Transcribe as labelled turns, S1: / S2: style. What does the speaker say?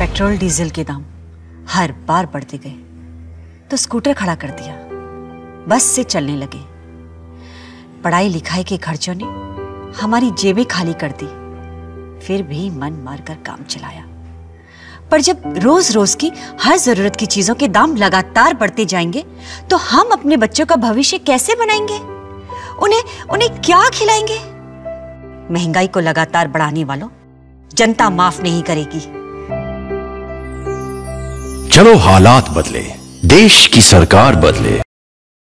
S1: Petrol diesel के दाम हर बार बढ़ते गए तो स्कूटर खड़ा कर दिया, बस से चलने लगे। पढ़ाई लिखाई के खर्चों ने हमारी जेबें खाली कर दी, फिर भी मन मारकर काम चलाया। पर जब रोज रोज की हर जरूरत की चीजों के दाम लगातार बढ़ते जाएंगे तो हम अपने बच्चों का भविष्य कैसे बनाएंगे? उन्हें क्या खिलाएंगे? महंगाई को लगातार बढ़ाने वालों जनता माफ नहीं करेगी।
S2: चलो हालात बदले, देश की सरकार बदले,